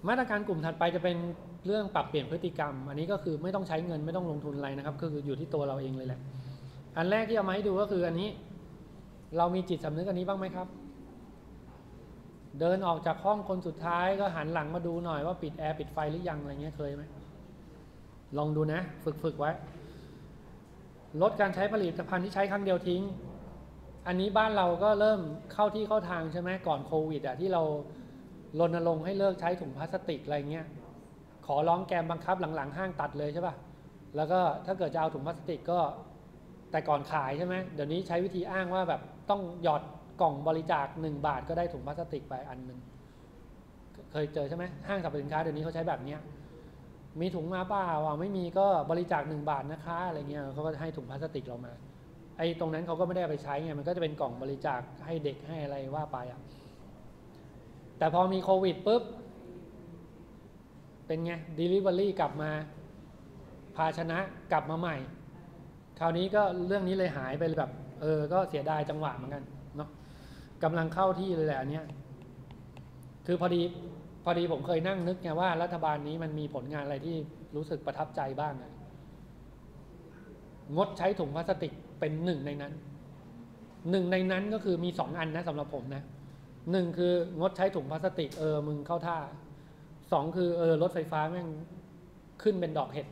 มาตรการกลุ่มถัดไปจะเป็นเรื่องปรับเปลี่ยนพฤติกรรมอันนี้ก็คือไม่ต้องใช้เงินไม่ต้องลงทุนอะไรนะครับคืออยู่ที่ตัวเราเองเลยแหละอันแรกที่เอามาให้ดูก็คืออันนี้เรามีจิตสำนึกอันนี้บ้างไหมครับเดินออกจากห้องคนสุดท้ายก็หันหลังมาดูหน่อยว่าปิดแอร์ปิดไฟหรือยังอะไรเงี้ยเคยไหมลองดูนะฝึกไว้ลดการใช้ผลิตภัณฑ์ที่ใช้ครั้งเดียวทิ้งอันนี้บ้านเราก็เริ่มเข้าที่เข้าทางใช่ไหมก่อนโควิดที่เรารณรงค์ให้เลิกใช้ถุงพลาสติกอะไรเงี้ยขอร้องแกมบังคับหลังๆห้างตัดเลยใช่ป่ะแล้วก็ถ้าเกิดจะเอาถุงพลาสติกก็แต่ก่อนขายใช่ไหมเดี๋ยวนี้ใช้วิธีอ้างว่าแบบต้องหยอดกล่องบริจาค1 บาทก็ได้ถุงพลาสติกไปอันนึงเคยเจอใช่ไหมห้างสรรพสินค้าเดี๋ยวนี้เขาใช้แบบเนี้ยมีถุงมาเปล่าไม่มีก็บริจาค1 บาทนะคะอะไรเงี้ยเขาก็ให้ถุงพลาสติกเรามาไอ้ตรงนั้นเขาก็ไม่ได้ไปใช้ไงมันก็จะเป็นกล่องบริจาคให้เด็กให้อะไรว่าไปแต่พอมีโควิดปุ๊บเป็นไง Delivery กลับมาภาชนะกลับมาใหม่คราวนี้ก็เรื่องนี้เลยหายไปแบบก็เสียดายจังหวะเหมือนกันเนาะกำลังเข้าที่เลยแหละอันเนี้ยคือพอดีผมเคยนั่งนึกไงว่ารัฐบาลนี้มันมีผลงานอะไรที่รู้สึกประทับใจบ้างงดใช้ถุงพลาสติกเป็นหนึ่งในนั้นก็คือมี2 อันนะสำหรับผมนะ1คืองดใช้ถุงพลาสติกมึงเข้าท่า2คือรถไฟฟ้าแม่งขึ้นเป็นดอกเห็ด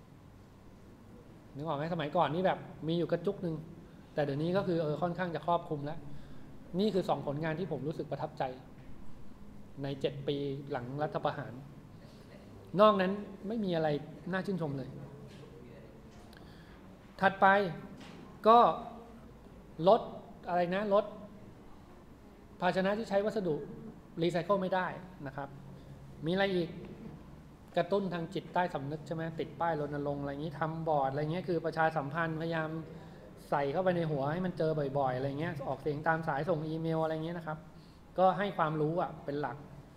นึกออกไหมสมัยก่อนนี่แบบมีอยู่กระจุกนึงแต่เดี๋ยวนี้ก็คือค่อนข้างจะครอบคลุมแล้วนี่คือ2 ผลงานที่ผมรู้สึกประทับใจใน7 ปีหลังรัฐประหารนอกนั้นไม่มีอะไรน่าชื่นชมเลยถัดไปก็ลดอะไรนะลดภาชนะที่ใช้วัสดุรีไซเคิลไม่ได้นะครับมีอะไรอีกกระตุ้นทางจิตใต้สำนึกใช่ไหมติดป้ายรณรงค์อะไรอย่างนี้ทำบอร์ดอะไรเงี้ยคือประชาสัมพันธ์พยายามใส่เข้าไปในหัวให้มันเจอบ่อยๆอะไรเงี้ยออกเสียงตามสายส่งอีเมลอะไรเงี้ยนะครับก็ให้ความรู้เป็นหลัก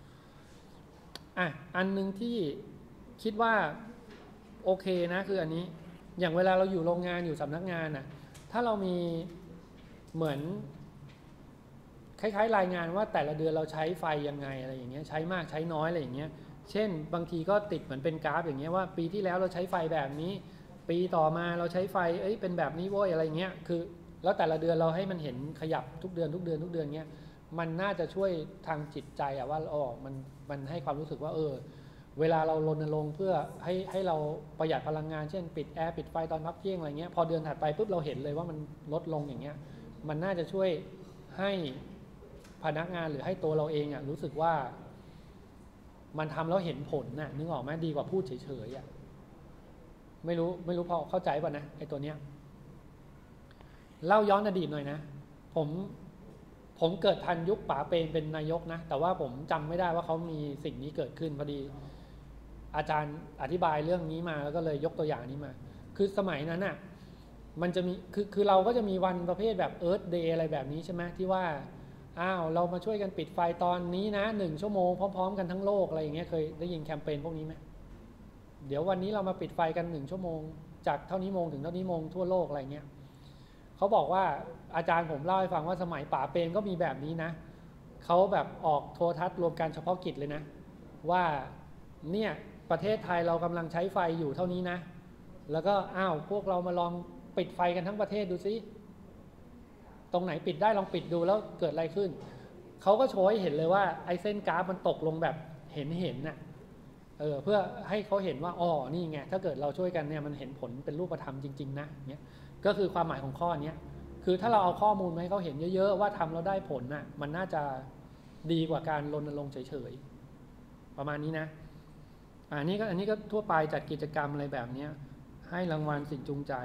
อันนึงที่คิดว่าโอเคนะคืออันนี้อย่างเวลาเราอยู่โรงงานอยู่สำนักงานถ้าเรามีเหมือนคล้ายๆรายงานว่าแต่ละเดือนเราใช้ไฟยังไงอะไรอย่างเงี้ยใช้มากใช้น้อยอะไรอย่างเงี้ยเช่นบางทีก็ติดเหมือนเป็นกราฟอย่างเงี้ยว่าปีที่แล้วเราใช้ไฟแบบนี้ปีต่อมาเราใช้ไฟเป็นแบบนี้โว้ยอะไรเงี้ยคือแล้วแต่ละเดือนเราให้มันเห็นขยับทุกเดือนเงี้ยมันน่าจะช่วยทางจิตใจว่ามันให้ความรู้สึกว่าเวลาเรารณรงค์เพื่อให้เราประหยัดพลังงานเช่นปิดแอร์ปิดไฟตอนพักเที่ยงอะไรเงี้ยพอเดือนถัดไปปุ๊บเราเห็นเลยว่ามันลดลงอย่างเงี้ยมันน่าจะช่วยให้พนักงานหรือให้ตัวเราเองรู้สึกว่ามันทำแล้วเห็นผลนึกออกไหมดีกว่าพูดเฉยๆไม่รู้พอเข้าใจป่ะนะไอ้ตัวเนี้ยเล่าย้อนอดีตหน่อยนะผมเกิดทันยุคป๋าเปรมเป็นนายกนะแต่ว่าผมจำไม่ได้ว่าเขามีสิ่งนี้เกิดขึ้นพอดีอาจารย์อธิบายเรื่องนี้มาแล้วก็เลยยกตัวอย่างนี้มาคือสมัยนั้นมันจะมีคือเราก็จะมีวันประเภทแบบเอิร์ธเดย์อะไรแบบนี้ใช่ไหมที่ว่าเรามาช่วยกันปิดไฟตอนนี้นะ1 ชั่วโมงพร้อมๆกันทั้งโลกอะไรอย่างเงี้ยเคยได้ยินแคมเปญพวกนี้ไหมเดี๋ยววันนี้เรามาปิดไฟกัน1 ชั่วโมงจากเท่านี้โมงถึงเท่านี้โมงทั่วโลกอะไรเงี้ยเขาบอกว่าอาจารย์ผมเล่าให้ฟังว่าสมัยป๋าเปรมก็มีแบบนี้นะเขาแบบออกโทรทัศน์รวมการเฉพาะกิจเลยนะว่าเนี่ยประเทศไทยเรากำลังใช้ไฟอยู่เท่านี้นะแล้วก็พวกเรามาลองปิดไฟกันทั้งประเทศดูซิตรงไหนปิดได้ลองปิดดูแล้วเกิดอะไรขึ้นเขาก็โชว์ให้เห็นเลยว่าไอ้เส้นกราฟมันตกลงแบบเห็นน่ะเพื่อให้เขาเห็นว่านี่ไงถ้าเกิดเราช่วยกันเนี่ยมันเห็นผลเป็นรูปธรรมจริงๆนะเนี่ยก็คือความหมายของข้อนี้คือถ้าเราเอาข้อมูลมาให้เขาเห็นเยอะๆว่าทำแล้วได้ผลมันน่าจะดีกว่าการรณรงค์เฉยๆประมาณนี้นะอันนี้ก็ทั่วไปจัดกิจกรรมอะไรแบบนี้ให้รางวัลสิ่งจูงใจ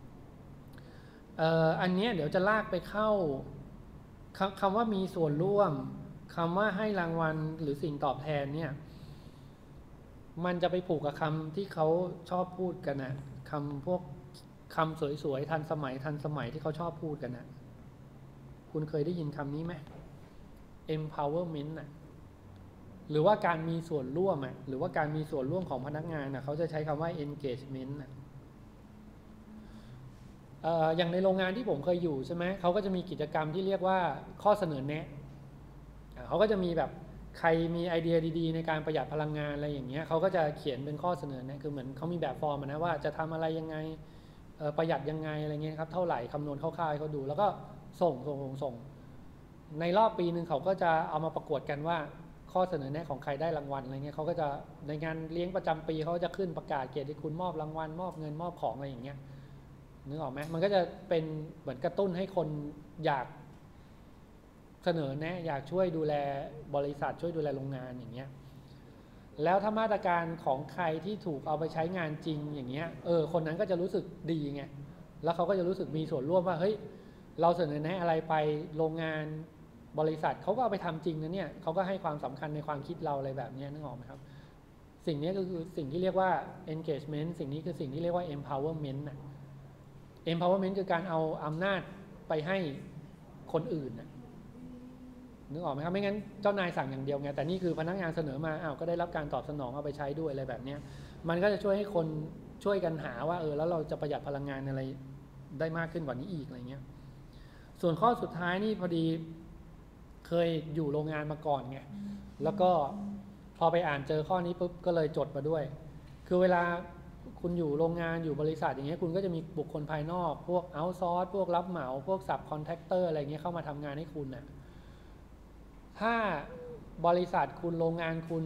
อันนี้เดี๋ยวจะลากไปเข้าคำว่ามีส่วนร่วมคำว่าให้รางวัลหรือสิ่งตอบแทนเนี่ยมันจะไปผูกกับคำที่เขาชอบพูดกันคำพวกคำสวยๆทันสมัยที่เขาชอบพูดกันคุณเคยได้ยินคำนี้ไหม empowerment หรือว่าการมีส่วนร่วมหรือว่าการมีส่วนร่วมของพนักงานเขาจะใช้คำว่า engagement อย่างในโรงงานที่ผมเคยอยู่ใช่ไหมเขาก็จะมีกิจกรรมที่เรียกว่าข้อเสนอแนะเขาก็จะมีแบบใครมีไอเดียดีๆในการประหยัดพลังงานอะไรอย่างเงี้ยเขาก็จะเขียนเป็นข้อเสนอเนี่ยคือเหมือนเขามีแบบฟอร์มนะว่าจะทำอะไรยังไงประหยัดยังไงอะไรเงี้ยครับเท่าไหร่คำนวณคร่าวๆให้เขาดูแล้วก็ส่งในรอบปีหนึ่งเขาก็จะเอามาประกวดกันว่าข้อเสนอแนะของใครได้รางวัลอะไรเงี้ยเขาก็จะในงานเลี้ยงประจำปีเขาจะขึ้นประกาศเกียรติคุณมอบรางวัลมอบเงินมอบของอะไรอย่างเงี้ยนึกออกไหมมันก็จะเป็นเหมือนกระตุ้นให้คนอยากเสนอแนะอยากช่วยดูแลบริษัทช่วยดูแลโรงงานอย่างเงี้ยแล้วถ้ามาตรการของใครที่ถูกเอาไปใช้งานจริงอย่างเงี้ยคนนั้นก็จะรู้สึกดีไงแล้วเขาก็จะรู้สึกมีส่วนร่วมว่าเฮ้ยเราเสนอแนะอะไรไปโรงงานบริษัทเขาก็เอาไปทำจริงนะเนี่ยเขาก็ให้ความสำคัญในความคิดเราอะไรแบบนี้นึกออกไหมครับสิ่งนี้ก็คือสิ่งที่เรียกว่า engagement สิ่งนี้คือสิ่งที่เรียกว่า empowerment นะ empowerment คือการเอาอำนาจไปให้คนอื่นนะนึกออกไหมครับไม่งั้นเจ้านายสั่งอย่างเดียวไงแต่นี่คือพนักงานเสนอมาก็ได้รับการตอบสนองเอาไปใช้ด้วยอะไรแบบนี้มันก็จะช่วยให้คนช่วยกันหาว่าแล้วเราจะประหยัดพลังงานอะไรได้มากขึ้นกว่านี้อีกอะไรเงี้ยส่วนข้อสุดท้ายนี่พอดีเคยอยู่โรงงานมาก่อนไงแล้วก็พอไปอ่านเจอข้อนี้ปุ๊บก็เลยจดมาด้วยคือเวลาคุณอยู่โรงงานอยู่บริษัทอย่างเงี้ยคุณก็จะมีบุคคลภายนอกพวกเอาท์ซอร์สพวกรับเหมาพวกซับคอนแทคเตอร์อะไรเงี้ยเข้ามาทำงานให้คุณน่ะถ้าบริษัทคุณโรงงานคุณ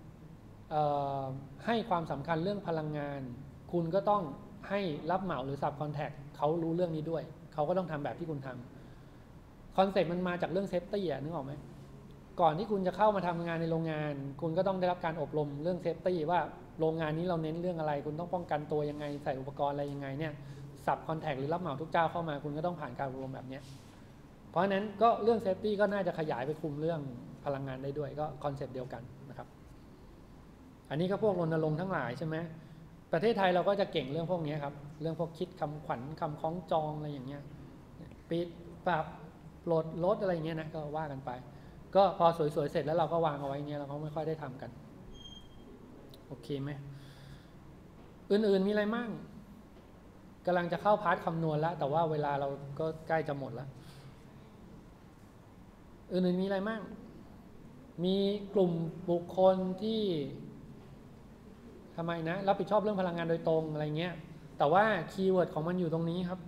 ให้ความสำคัญเรื่องพลังงานคุณก็ต้องให้รับเหมาหรือซับคอนแทคเขารู้เรื่องนี้ด้วยเขาก็ต้องทำแบบที่คุณทำคอนเซ็ปต์มันมาจากเรื่องเซฟตี้นึกออกไหมก่อนที่คุณจะเข้ามาทำงานในโรงงานคุณก็ต้องได้รับการอบรมเรื่องเซฟตี้ว่าโรงงานนี้เราเน้นเรื่องอะไรคุณต้องป้องกันตัวยังไงใส่อุปกรณ์อะไรยังไงเนี่ยซับคอนแทคหรือรับเหมาทุกเจ้าเข้ามาคุณก็ต้องผ่านการอบรมแบบนี้เพราะฉะนั้นก็เรื่องเซฟตี้ก็น่าจะขยายไปคุมเรื่องพลังงานได้ด้วยก็คอนเซ็ปต์เดียวกันนะครับอันนี้ก็พวกรณรงค์ทั้งหลายใช่ไหมประเทศไทยเราก็จะเก่งเรื่องพวกนี้ครับเรื่องพวกคิดคำขวัญคำคล้องจองอะไรอย่างเงี้ยปิดปรับลดอะไรเงี้ยนะก็ว่ากันไปก็พอสวยๆเสร็จแล้วเราก็วางเอาไว้เงี้ยเราก็ไม่ค่อยได้ทำกันโอเคไหมอื่นๆมีอะไรมั่งกำลังจะเข้าพาร์ทคำนวณแล้วแต่ว่าเวลาเราก็ใกล้จะหมดแล้วอื่นๆมีอะไรมั่งมีกลุ่มบุคคลที่ทำไมนะรับผิดชอบเรื่องพลังงานโดยตรงอะไรเงี้ยแต่ว่าคีย์เวิร์ดของมันอยู่ตรงนี้ครับ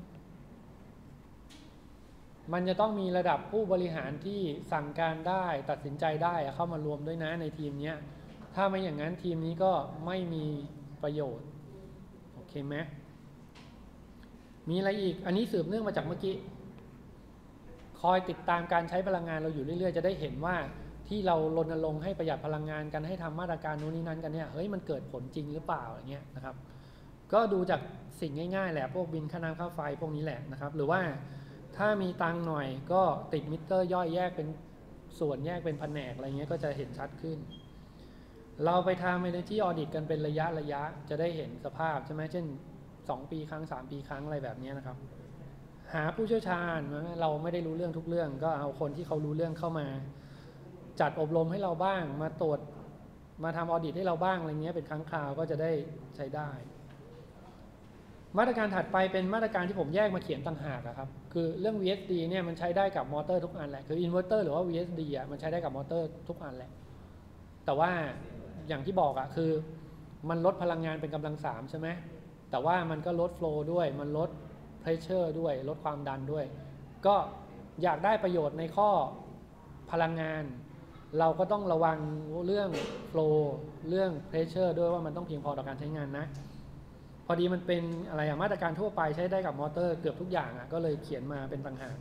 มันจะต้องมีระดับผู้บริหารที่สั่งการได้ตัดสินใจได้เข้ามารวมด้วยนะในทีมนี้ถ้าไม่อย่างนั้นทีมนี้ก็ไม่มีประโยชน์โอเคไหมมีอะไรอีกอันนี้สืบเนื่องมาจากเมื่อกี้คอยติดตามการใช้พลังงานเราอยู่เรื่อยๆจะได้เห็นว่าที่เรารณรงค์ให้ประหยัดพลังงานกันให้ทำมาตรการนู้นนี้นั้นกันเนี่ยเฮ้ยมันเกิดผลจริงหรือเปล่าอย่างเงี้ยนะครับก็ดูจากสิ่งง่ายๆแหละพวกบินค่าน้ำค่าไฟพวกนี้แหละนะครับหรือว่าถ้ามีตังหน่อยก็ติดมิเตอร์ย่อยแยกเป็นส่วนแยกเป็นแผนกอะไรเงี้ยก็จะเห็นชัดขึ้นเราไปทำ Energy Audit กันเป็นระยะจะได้เห็นสภาพใช่ไหมเช่น2 ปีครั้ง3 ปีครั้งอะไรแบบนี้นะครับหาผู้เชี่ยวชาญเราไม่ได้รู้เรื่องทุกเรื่องก็เอาคนที่เขารู้เรื่องเข้ามาจัดอบรมให้เราบ้างมาตรวจมาทำออดิตให้เราบ้างอะไรเงี้ยเป็นครั้งคราวก็จะได้ใช้ได้มาตรการถัดไปเป็นมาตรการที่ผมแยกมาเขียนต่างหากครับคือเรื่อง VSD เนี่ยมันใช้ได้กับมอเตอร์ทุกอันแหละคืออินเวอร์เตอร์หรือว่า VSD มันใช้ได้กับมอเตอร์ทุกอันแหละแต่ว่าอย่างที่บอกคือมันลดพลังงานเป็นกำลัง3ใช่ไหมแต่ว่ามันก็ลดโฟลว์ด้วยมันลดเพรสเชอร์ด้วยลดความดันด้วยก็อยากได้ประโยชน์ในข้อพลังงานเราก็ต้องระวังเรื่องโฟลว์เรื่องเพรสเชอร์ด้วยว่ามันต้องเพียงพอต่อการใช้งานนะพอดีมันเป็นอะไรมาตรการทั่วไปใช้ได้กับมอเตอร์เกือบทุกอย่างก็เลยเขียนมาเป็นต่างหาก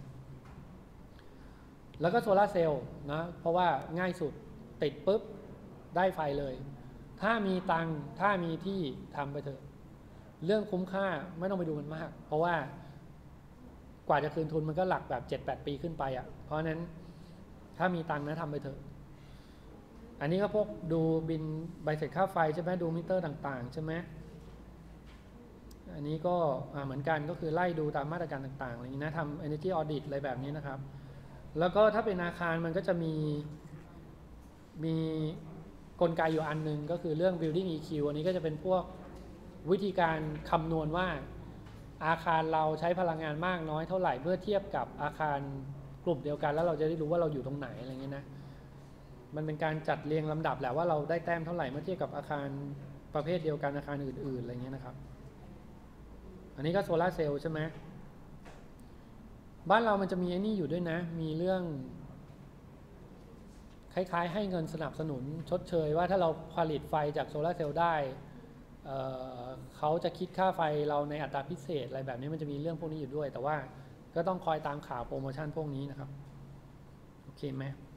แล้วก็โซลาร์เซลล์นะเพราะว่าง่ายสุดติดปุ๊บได้ไฟเลยถ้ามีตังถ้ามีที่ทำไปเถอะเรื่องคุ้มค่าไม่ต้องไปดูมันมากเพราะว่ากว่าจะคืนทุนมันก็หลักแบบ 7-8 ปีขึ้นไปเพราะนั้นถ้ามีตังนะทำไปเถอะอันนี้ก็พวกดูบินใบเสร็จค่าไฟใช่ไหมดูมิเตอร์ต่างๆใช่ไหมอันนี้ก็เหมือนกันก็คือไล่ดูตามมาตรการต่างๆอะไรอย่างนี้นะทำ Energy Audit อะไรแบบนี้นะครับแล้วก็ถ้าเป็นอาคารมันก็จะมีกลไกอยู่อันนึงก็คือเรื่อง Building EQ อันนี้ก็จะเป็นพวกวิธีการคำนวณว่าอาคารเราใช้พลังงานมากน้อยเท่าไหร่เพื่อเทียบกับอาคารกลุ่มเดียวกันแล้วเราจะได้รู้ว่าเราอยู่ตรงไหนอะไรเงี้ยนะมันเป็นการจัดเรียงลำดับแหละว่าเราได้แต้มเท่าไหร่เมื่อเทียบกับอาคารประเภทเดียวกันอาคารอื่นๆอะไรเงี้ยนะครับอันนี้ก็โซลาร์เซลล์ใช่ไหมบ้านเรามันจะมีไอ้นี่อยู่ด้วยนะมีเรื่องคล้ายๆให้เงินสนับสนุนชดเชยว่าถ้าเราผลิตไฟจากโซลาร์เซลล์ได้เขาจะคิดค่าไฟเราในอัตราพิเศษอะไรแบบนี้มันจะมีเรื่องพวกนี้อยู่ด้วยแต่ว่าก็ต้องคอยตามข่าวโปรโมชั่นพวกนี้นะครับโอเคไหม